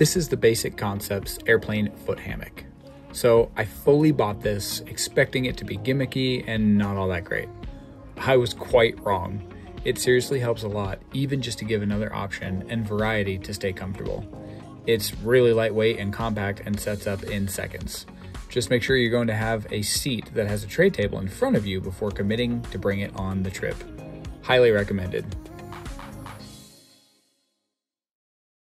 This is the Basic Concepts Airplane Foot Hammock. So I fully bought this expecting it to be gimmicky and not all that great. I was quite wrong. It seriously helps a lot, even just to give another option and variety to stay comfortable. It's really lightweight and compact and sets up in seconds. Just make sure you're going to have a seat that has a tray table in front of you before committing to bring it on the trip. Highly recommended.